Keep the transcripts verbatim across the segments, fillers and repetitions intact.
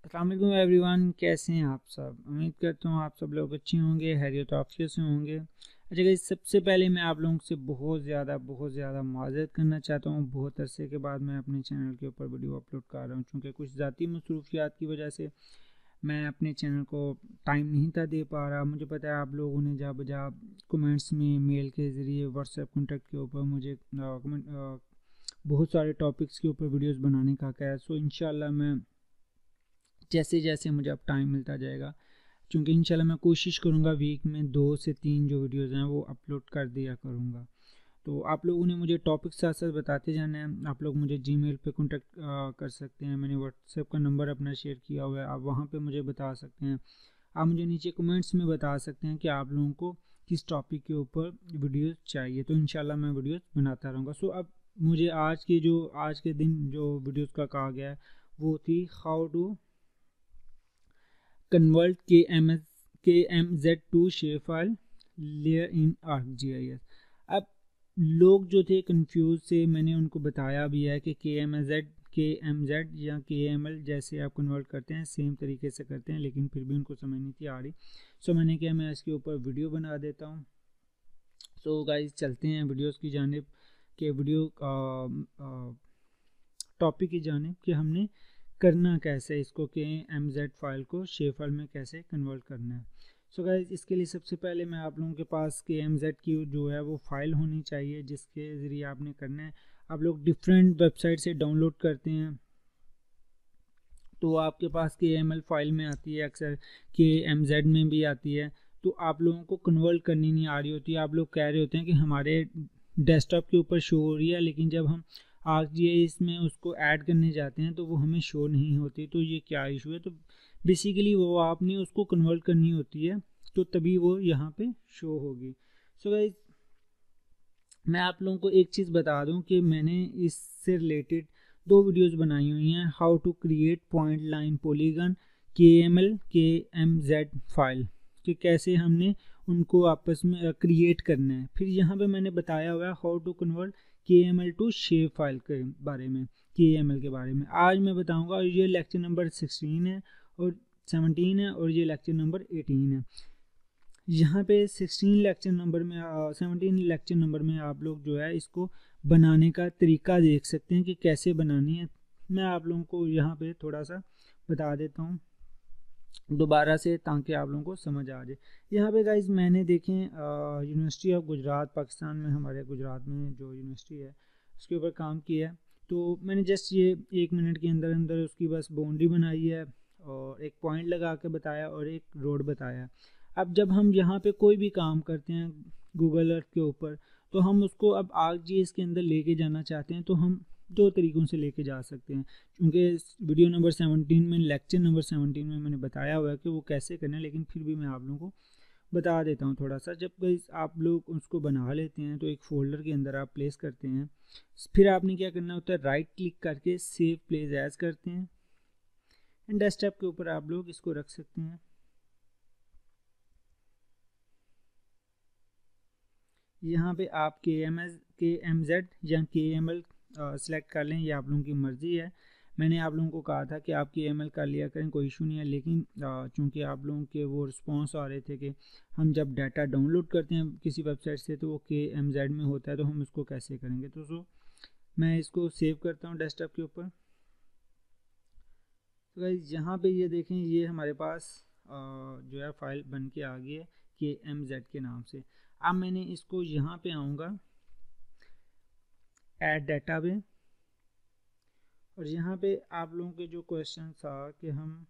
अस्सलाम वालेकुम एवरीवन, कैसे हैं आप सब। उम्मीद करता हूँ आप सब लोग अच्छे होंगे, हैरियत आफियत से होंगे। अच्छा गाइस, सबसे पहले मैं आप लोगों से बहुत ज़्यादा बहुत ज़्यादा माज़रत करना चाहता हूँ। बहुत अरसे के बाद मैं अपने चैनल के ऊपर वीडियो अपलोड कर रहा हूँ, क्योंकि कुछ ज़ाती मसरूफियात की वजह से मैं अपने चैनल को टाइम नहीं था दे पा रहा। मुझे पता है आप लोगों ने जा बजा कमेंट्स में, मेल के ज़रिए, व्हाट्सएप कॉन्टेक्ट के ऊपर मुझे कमेंट बहुत सारे टॉपिक्स के ऊपर वीडियोस बनाने का कहा है। सो इंशाल्लाह मैं जैसे जैसे मुझे अब टाइम मिलता जाएगा, क्योंकि इंशाल्लाह मैं कोशिश करूँगा वीक में दो से तीन जो वीडियोज़ हैं वो अपलोड कर दिया करूँगा। तो आप लोगों ने मुझे टॉपिक साथ साथ बताते जाना है। आप लोग मुझे जीमेल पे कांटेक्ट कर सकते हैं, मैंने व्हाट्सएप का नंबर अपना शेयर किया हुआ है, आप वहाँ पे मुझे बता सकते हैं। आप मुझे नीचे कमेंट्स में बता सकते हैं कि आप लोगों को किस टॉपिक के ऊपर वीडियोज़ चाहिए, तो इंशाल्लाह मैं वीडियोज़ बनाता रहूँगा। सो अब मुझे आज के जो आज के दिन जो वीडियोज़ का कहा गया है वो थी how to convert K M S K M Z to shape file layer in ArcGIS. अब लोग जो थे कंफ्यूज थे, मैंने उनको बताया भी है कि K M Z K M Z या के एम एल जैसे आप कन्वर्ट करते हैं सेम तरीके से करते हैं, लेकिन फिर भी उनको समझ नहीं थी आ रही। सो मैंने किया मैं इसके ऊपर वीडियो बना देता हूँ। सो गाइस चलते हैं वीडियोस की जानिब के वीडियो टॉपिक की जानिब कि हमने करना कैसे इसको के एम जेड फाइल को शेप फाइल में कैसे कन्वर्ट करना है। सो so गाइस, इसके लिए सबसे पहले मैं आप लोगों के पास के एम जेड की जो है वो फाइल होनी चाहिए, जिसके ज़रिए आपने करना है। आप लोग डिफरेंट वेबसाइट से डाउनलोड करते हैं तो आपके पास के एम एल फाइल में आती है, अक्सर के एम जेड में भी आती है। तो आप लोगों को कन्वर्ट करनी नहीं आ रही होती। आप लोग कह रहे होते हैं कि हमारे डेस्कटॉप के ऊपर शो हो रही है, लेकिन जब हम आर्कजीआईएस में उसको ऐड करने जाते हैं तो वो हमें शो नहीं होती। तो ये क्या इशू है? तो बेसिकली वो आपने उसको कन्वर्ट करनी होती है, तो तभी वो यहाँ पे शो होगी। सो गाइस, मैं आप लोगों को एक चीज़ बता दूं कि मैंने इससे रिलेटेड दो वीडियोस बनाई हुई हैं, how to create point line polygon K M L K M Z file, कि कैसे हमने उनको आपस में क्रिएट करना है। फिर यहाँ पे मैंने बताया हुआ है how to convert K M L to shape file के बारे में, के एम एल के बारे में आज मैं बताऊँगा। और ये लेक्चर नंबर सिक्सटीन है और सेवनटीन है, और ये लेक्चर नंबर एटीन है। यहाँ पे सिक्सटीन लेक्चर नंबर में सेवनटीन लेक्चर नंबर में आप लोग जो है इसको बनाने का तरीका देख सकते हैं कि कैसे बनानी है। मैं आप लोगों को यहाँ पे थोड़ा सा बता देता हूँ दोबारा से, ताकि आप लोगों को समझ आ जाए। यहाँ पे गाइज मैंने देखें यूनिवर्सिटी ऑफ गुजरात, पाकिस्तान में, हमारे गुजरात में जो यूनिवर्सिटी है उसके ऊपर काम किया है। तो मैंने जस्ट ये एक मिनट के अंदर अंदर उसकी बस बाउंड्री बनाई है और एक पॉइंट लगा के बताया और एक रोड बताया। अब जब हम यहाँ पे कोई भी काम करते हैं गूगल अर्थ के ऊपर, तो हम उसको अब आर्कजीआईएस के अंदर लेके जाना चाहते हैं, तो हम दो तरीक़ों से लेके जा सकते हैं। क्योंकि वीडियो नंबर सेवनटीन में, लेक्चर नंबर सेवनटीन में मैंने बताया हुआ है कि वो कैसे करना है, लेकिन फिर भी मैं आप लोगों को बता देता हूँ थोड़ा सा। जब आप लोग उसको बना लेते हैं तो एक फ़ोल्डर के अंदर आप प्लेस करते हैं। फिर आपने क्या करना होता है, राइट क्लिक करके सेव प्लेस एज करते हैं, एंड डेस्कटॉप के ऊपर आप लोग इसको रख सकते हैं। यहाँ पे आप K M S K M Z या के एम एल सेलेक्ट कर लें, ये आप लोगों की मर्ज़ी है। मैंने आप लोगों को कहा था कि आप के एम एल कर लिया करें, कोई इशू नहीं है, लेकिन चूँकि आप लोगों के वो रिस्पॉन्स आ रहे थे कि हम जब डाटा डाउनलोड करते हैं किसी वेबसाइट से तो वो के एम जेड में होता है, तो हम इसको कैसे करेंगे। तो सो मैं इसको सेव करता हूँ डेस्कटॉप के ऊपर। तो गाइस यहाँ पे ये देखें, ये हमारे पास जो है फाइल बन के आ गई है के एम जेड के नाम से। अब मैंने इसको यहाँ पे आऊँगा ऐड डाटा पे, और यहाँ पे आप लोगों के जो क्वेश्चन था कि हम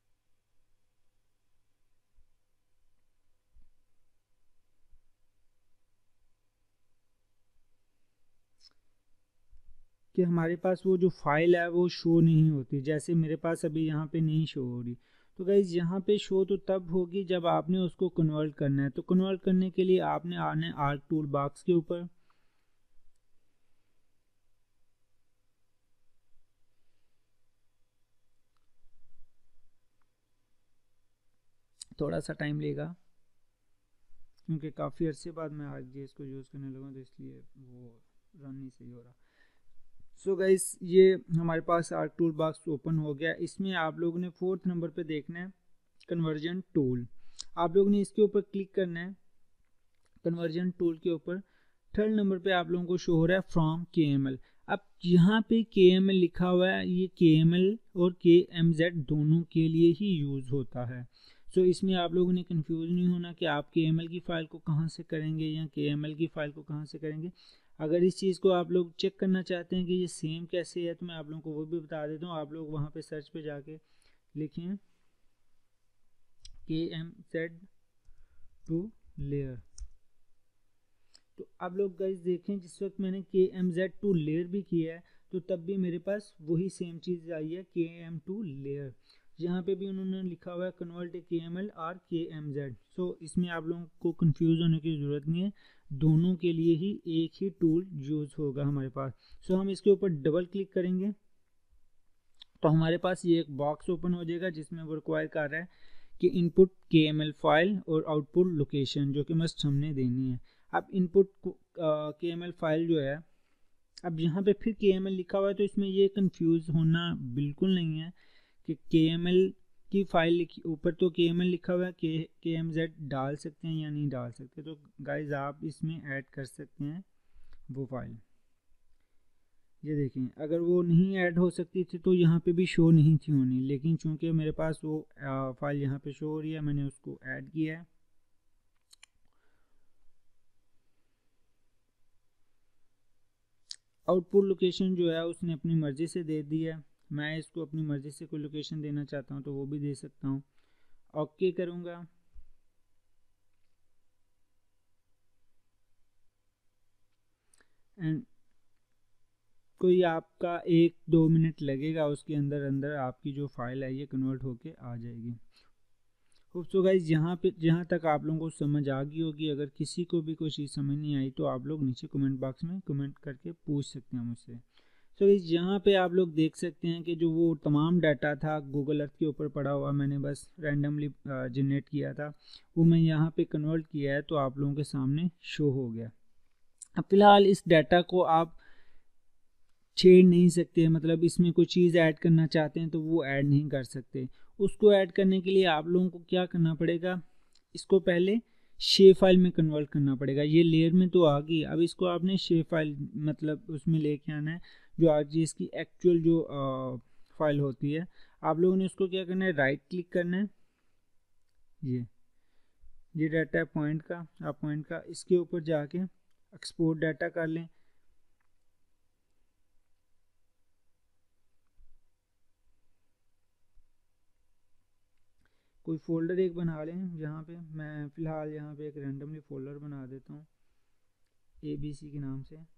कि हमारे पास वो जो फाइल है वो शो नहीं होती, जैसे मेरे पास अभी यहाँ पे नहीं शो हो रही। तो गाइज यहाँ पे शो तो तब होगी जब आपने उसको कन्वर्ट करना है। तो कन्वर्ट करने के लिए आपने आना है आर्क टूल बॉक्स के ऊपर, थोड़ा सा टाइम लेगा क्योंकि काफ़ी अर्से बाद मैं आर्कजीआईएस को यूज़ करने लगा, तो इसलिए वो रन नहीं सही हो रहा। सो गाइस ये हमारे पास आर्क टूल बॉक्स ओपन हो गया। इसमें आप लोगों ने फोर्थ नंबर पे देखना है कन्वर्जन टूल। आप लोगों ने इसके ऊपर क्लिक करना है कन्वर्जन टूल के ऊपर। थर्ड नंबर पे आप लोगों को शो हो रहा है फ्रॉम के एम एल। अब यहाँ पे के एम एल लिखा हुआ है, ये के एम एल और के एम जेड दोनों के लिए ही यूज़ होता है। सो so, इसमें आप लोगों ने कंफ्यूज नहीं होना कि आप के एम एल की फ़ाइल को कहाँ से करेंगे या के एम एल की फ़ाइल को कहाँ से करेंगे। अगर इस चीज़ को आप लोग चेक करना चाहते हैं कि ये सेम कैसे है तो मैं आप लोगों को वो भी बता देता हूँ। आप लोग वहाँ पे सर्च पे जाके लिखें के एम जेड टू लेयर। तो आप लोग गाइस देखें जिस वक्त मैंने के एम जेड टू लेयर भी किया है तो तब भी मेरे पास वही सेम चीज़ आई है के एम टू लेयर। यहाँ पे भी उन्होंने लिखा हुआ है कन्वर्ट के एम एल और के एम जेड। सो इसमें आप लोगों को कंफ्यूज होने की ज़रूरत नहीं है, दोनों के लिए ही एक ही टूल यूज़ होगा हमारे पास। सो so, हम इसके ऊपर डबल क्लिक करेंगे तो हमारे पास ये एक बॉक्स ओपन हो जाएगा जिसमें वो रिक्वायर कर रहा है कि input K M L file और आउटपुट लोकेशन जो कि मस्ट हमने देनी है। अब input K M L file जो है, अब यहाँ पे फिर के एम एल लिखा हुआ है तो इसमें ये कंफ्यूज होना बिल्कुल नहीं है कि के एम एल की फाइल लिखी ऊपर तो के एम एल लिखा हुआ है, के के एम जेड डाल सकते हैं या नहीं डाल सकते। तो गाइज आप इसमें ऐड कर सकते हैं वो फाइल। ये देखें अगर वो नहीं ऐड हो सकती थी तो यहाँ पे भी शो नहीं थी होनी, लेकिन चूंकि मेरे पास वो फाइल यहाँ पे शो हो रही है मैंने उसको ऐड किया है। आउटपुट लोकेशन जो है उसने अपनी मर्ज़ी से दे दी है, मैं इसको अपनी मर्ज़ी से कोई लोकेशन देना चाहता हूँ तो वो भी दे सकता हूँ। ओके करूँगा एंड कोई आपका एक दो मिनट लगेगा, उसके अंदर अंदर आपकी जो फाइल है ये कन्वर्ट होके आ जाएगी। सो गाइस यहाँ पे जहाँ तक आप लोगों को समझ आ गई होगी, अगर किसी को भी कोई चीज़ समझ नहीं आई तो आप लोग नीचे कमेंट बॉक्स में कमेंट करके पूछ सकते हैं मुझसे। सो so, इस यहाँ पे आप लोग देख सकते हैं कि जो वो तमाम डाटा था गूगल अर्थ के ऊपर पड़ा हुआ, मैंने बस रैंडमली जनरेट किया था, वो मैं यहाँ पे कन्वर्ट किया है तो आप लोगों के सामने शो हो गया। अब फिलहाल इस डाटा को आप छेड़ नहीं सकते, मतलब इसमें कोई चीज़ ऐड करना चाहते हैं तो वो ऐड नहीं कर सकते। उसको ऐड करने के लिए आप लोगों को क्या करना पड़ेगा, इसको पहले शेप फाइल में कन्वर्ट करना पड़ेगा। ये लेयर में तो आ गई, अब इसको आपने शेप फाइल मतलब उसमें लेके आना है जो आज इसकी एक्चुअल जो आ, फाइल होती है। आप लोगों ने उसको क्या करना है, राइट क्लिक करना है, ये ये डाटा है पॉइंट का, आप पॉइंट का इसके ऊपर जाके एक्सपोर्ट डाटा कर लें। कोई फोल्डर एक बना लें, यहाँ पे मैं फ़िलहाल यहाँ पे एक रैंडमली फ़ोल्डर बना देता हूँ ए बी सी के नाम से।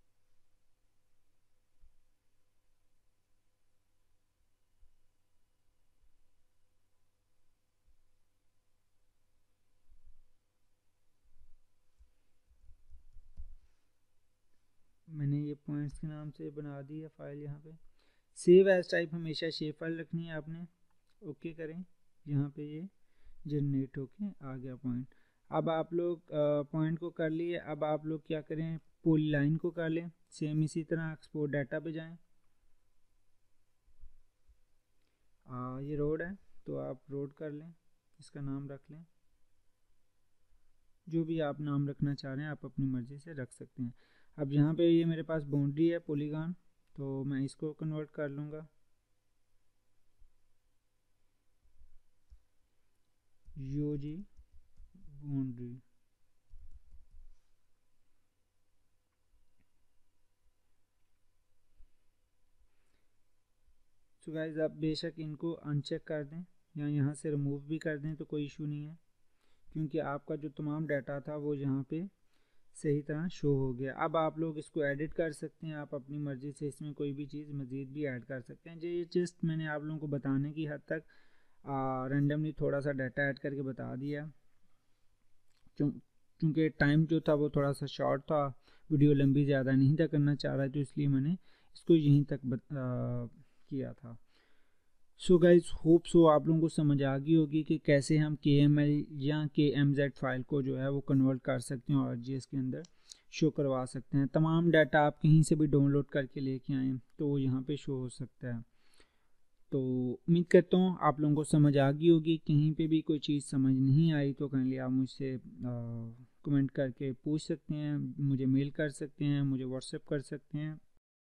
मैंने ये पॉइंट्स के नाम से बना दी है फाइल। यहाँ पे सेव एज टाइप हमेशा शेप फाइल रखनी है आपने। ओके करें, यहाँ पे ये जनरेट होके आ गया पॉइंट। अब आप लोग पॉइंट को कर लिए, अब आप लोग क्या करें, पॉली लाइन को कर लें। सेम इसी तरह एक्सपोर्ट डाटा पे जाएं। आ, ये रोड है तो आप रोड कर लें, इसका नाम रख लें, जो भी आप नाम रखना चाह रहे हैं आप अपनी मर्ज़ी से रख सकते हैं। अब यहाँ पे ये मेरे पास बाउंड्री है पॉलीगॉन, तो मैं इसको कन्वर्ट कर लूँगा U G boundary. So guys आप बेशक इनको अनचेक कर दें या यहाँ से रिमूव भी कर दें तो कोई इशू नहीं है, क्योंकि आपका जो तमाम डाटा था वो यहाँ पे सही तरह शो हो गया। अब आप लोग इसको एडिट कर सकते हैं, आप अपनी मर्ज़ी से इसमें कोई भी चीज़ मज़ीद भी ऐड कर सकते हैं। जो ये जस्ट मैंने आप लोगों को बताने की हद तक रैंडमली थोड़ा सा डाटा ऐड करके बता दिया, क्योंकि टाइम जो था वो थोड़ा सा शॉर्ट था, वीडियो लंबी ज़्यादा नहीं था करना चाह रहा, तो इसलिए मैंने इसको यहीं तक बत, आ, किया था। सो गाइज होप सो आप लोगों को समझ आ गई होगी कि कैसे हम के एम एल या के एम जेड फाइल को जो है वो कन्वर्ट कर सकते हैं आर जी एस के अंदर। शो करवा सकते हैं। तमाम डाटा आप कहीं से भी डाउनलोड करके लेके आएँ तो वो यहाँ पे शो हो सकता है। तो उम्मीद करता हूँ आप लोगों को समझ आ गई होगी। कहीं पे भी कोई चीज़ समझ नहीं आई तो काइंडली आप मुझसे कमेंट करके पूछ सकते हैं, मुझे मेल कर सकते हैं, मुझे व्हाट्सएप कर सकते हैं।